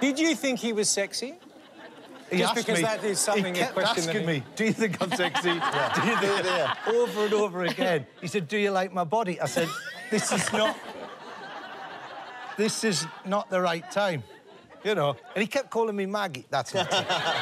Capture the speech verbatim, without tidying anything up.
Did you think he was sexy? He Just asked because me, that is something, he a kept question asking that he... me, do you think I'm sexy? Yeah. Do you think... yeah. Over and over again. He said, do you like my body? I said, this is not... this is not the right time, you know. And he kept calling me Maggie. That's not it.